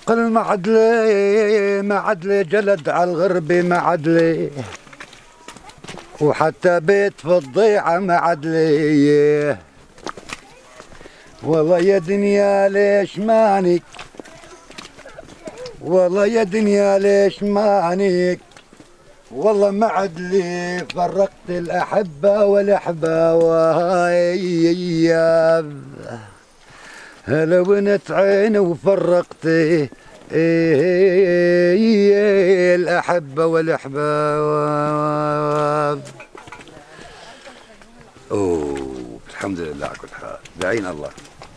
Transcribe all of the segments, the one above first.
قل ما عدلي جلد على الغربي ما عدلي، وحتى بيت في الضيعة ما عدلي. والله يا دنيا ليش مانك، والله يا دنيا ليش مانك، والله ما عدلي فرقت الأحبة والأحبة. هلا بنت عيني وفرقت الأحبة والأحباب. أوه الحمد لله على كل حال، بعين الله.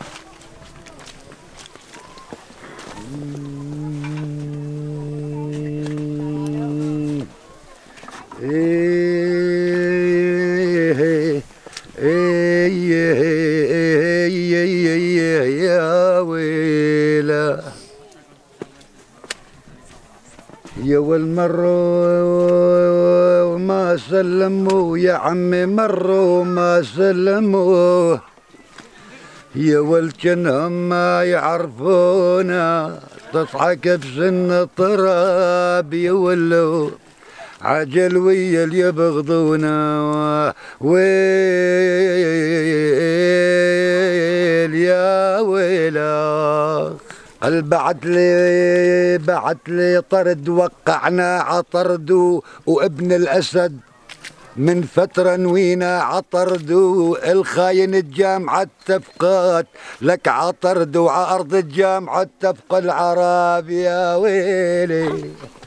يا ويلا يا والمروا ما سلموا يا عمي، مروا ما سلموا يا والجنهم ما يعرفونا، تضحك بسن الطراب يا ولو عجل ويا اللي يبغضونا. ويل يا ويلا بعت لي طرد، وقعنا عطرد وابن الاسد من فترة نوينا عطرد، الخاين الجامعة اتفقت لك عطرد، وعرض الجامعة اتفق العرب. يا ويلي